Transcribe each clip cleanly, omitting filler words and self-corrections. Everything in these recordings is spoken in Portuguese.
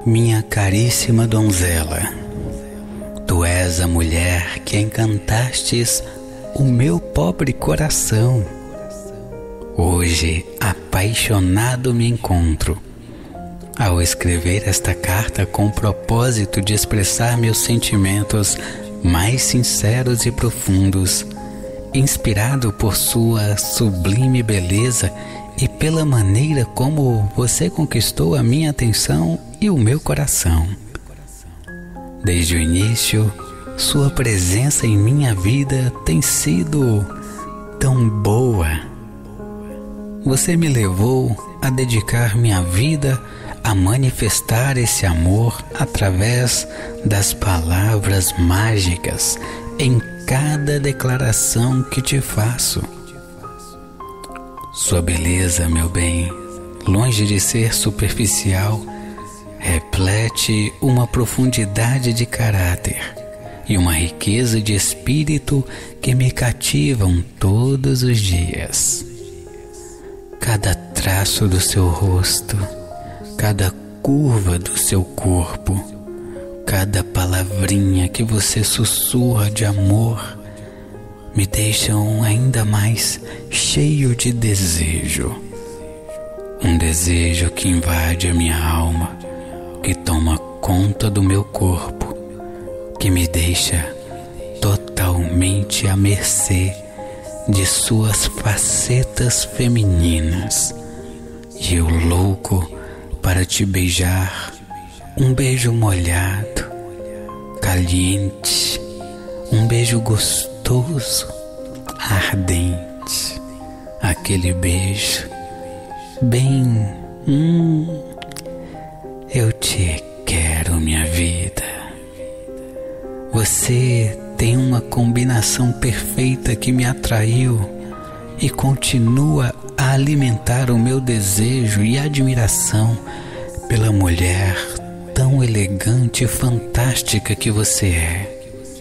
Minha caríssima donzela, tu és a mulher que encantastes o meu pobre coração. Hoje, apaixonado me encontro ao escrever esta carta com o propósito de expressar meus sentimentos mais sinceros e profundos, inspirado por sua sublime beleza e pela maneira como você conquistou a minha atenção e o meu coração. Desde o início, sua presença em minha vida tem sido tão boa. Você me levou a dedicar minha vida a manifestar esse amor através das palavras mágicas em cada declaração que te faço. Sua beleza, meu bem, longe de ser superficial, reflete uma profundidade de caráter e uma riqueza de espírito que me cativam todos os dias. Cada traço do seu rosto, cada curva do seu corpo, cada palavrinha que você sussurra de amor me deixam ainda mais cheio de desejo. Um desejo que invade a minha alma, que toma conta do meu corpo, que me deixa totalmente à mercê de suas facetas femininas. E eu louco para te beijar, um beijo molhado, caliente, um beijo gostoso, ardente, aquele beijo bem, eu te quero, minha vida. Você tem uma combinação perfeita que me atraiu e continua a alimentar o meu desejo e admiração pela mulher tão elegante e fantástica que você é.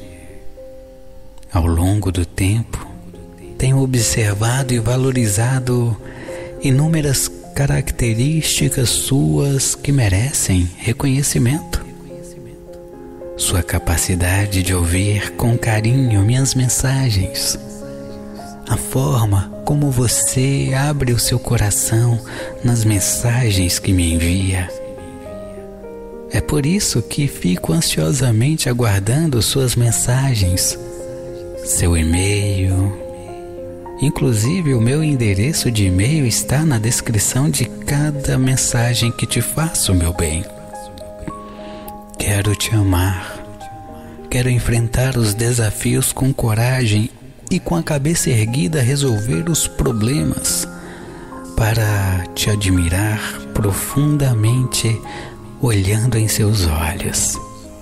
Ao longo do tempo, tenho observado e valorizado inúmeras características suas que merecem reconhecimento. Sua capacidade de ouvir com carinho minhas mensagens, a forma como você abre o seu coração nas mensagens que me envia. É por isso que fico ansiosamente aguardando suas mensagens, seu e-mail. Inclusive, o meu endereço de e-mail está na descrição de cada mensagem que te faço, meu bem. Quero te amar, quero enfrentar os desafios com coragem e com a cabeça erguida resolver os problemas, para te admirar profundamente olhando em seus olhos.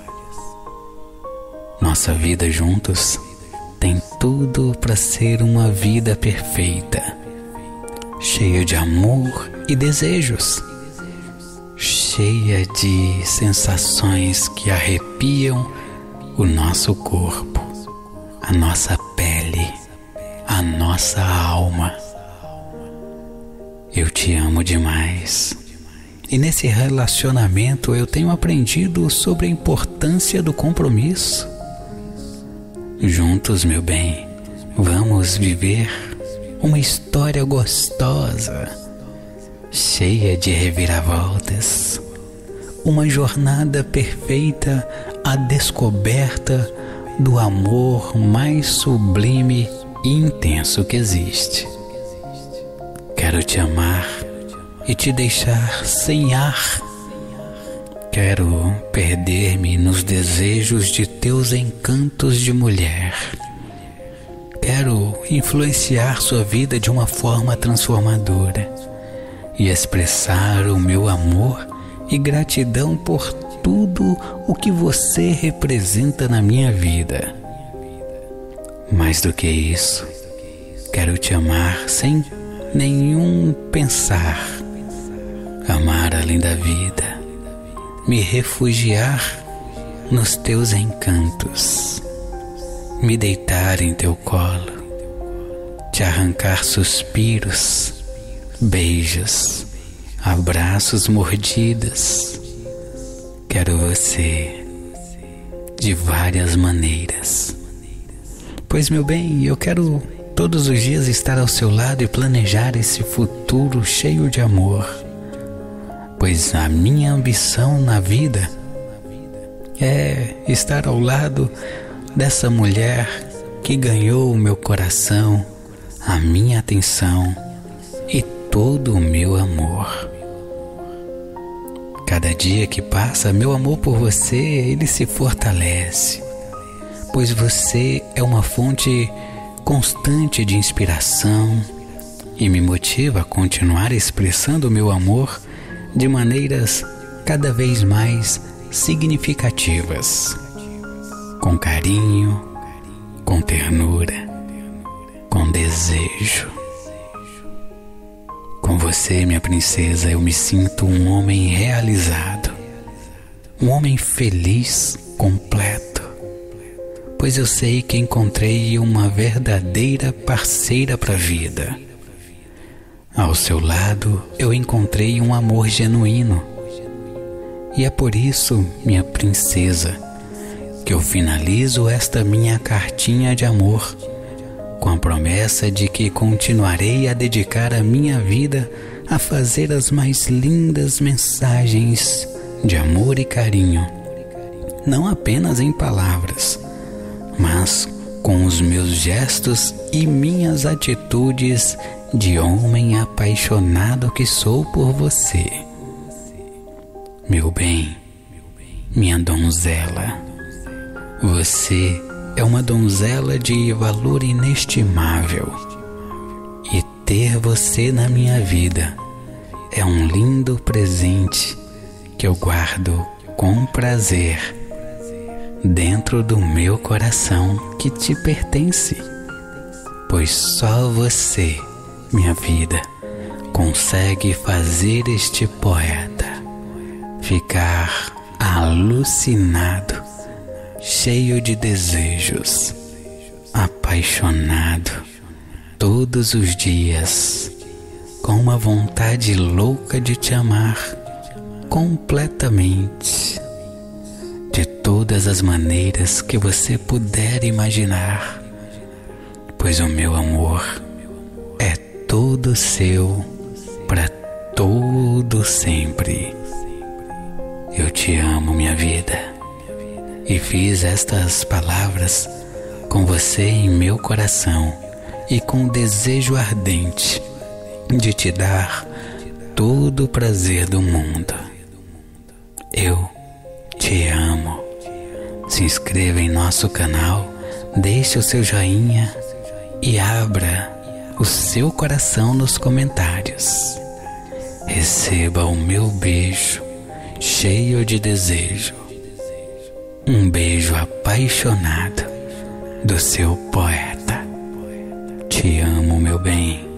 Nossa vida juntos tem tudo para ser uma vida perfeita, cheia de amor e desejos, cheia de sensações que arrepiam o nosso corpo, a nossa pele, a nossa alma. Eu te amo demais. E nesse relacionamento eu tenho aprendido sobre a importância do compromisso. Juntos, meu bem, vamos viver uma história gostosa, cheia de reviravoltas, uma jornada perfeita à descoberta do amor mais sublime e intenso que existe. Quero te amar e te deixar sem ar. Quero perder-me nos desejos de teus encantos de mulher. Quero influenciar sua vida de uma forma transformadora e expressar o meu amor e gratidão por tudo o que você representa na minha vida. Mais do que isso, quero te amar sem nenhum pensar, amar além da vida, me refugiar nos teus encantos, me deitar em teu colo, te arrancar suspiros, beijos, abraços, mordidas, quero você de várias maneiras. Pois, meu bem, eu quero todos os dias estar ao seu lado e planejar esse futuro cheio de amor. Pois a minha ambição na vida é estar ao lado dessa mulher que ganhou o meu coração, a minha atenção e todo o meu amor. Cada dia que passa, meu amor por você, ele se fortalece, pois você é uma fonte constante de inspiração e me motiva a continuar expressando o meu amor de maneiras cada vez mais significativas, com carinho, com ternura, com desejo. Com você, minha princesa, eu me sinto um homem realizado, um homem feliz, completo, pois eu sei que encontrei uma verdadeira parceira para a vida. Ao seu lado, eu encontrei um amor genuíno. E é por isso, minha princesa, que eu finalizo esta minha cartinha de amor com a promessa de que continuarei a dedicar a minha vida a fazer as mais lindas mensagens de amor e carinho, não apenas em palavras, mas com os meus gestos e minhas atitudes de homem apaixonado que sou por você. Meu bem, minha donzela, você é uma donzela de valor inestimável, e ter você na minha vida é um lindo presente que eu guardo com prazer dentro do meu coração que te pertence, pois só você, minha vida, consegue fazer este poeta ficar alucinado, cheio de desejos, apaixonado todos os dias, com uma vontade louca de te amar completamente, de todas as maneiras que você puder imaginar, pois o meu amor é todo seu para todo sempre. Eu te amo, minha vida, e fiz estas palavras com você em meu coração e com o desejo ardente de te dar todo o prazer do mundo. Eu te amo. Se inscreva em nosso canal, deixe o seu joinha e abra o seu coração nos comentários. Receba o meu beijo cheio de desejo. Um beijo apaixonado do seu poeta. Te amo, meu bem.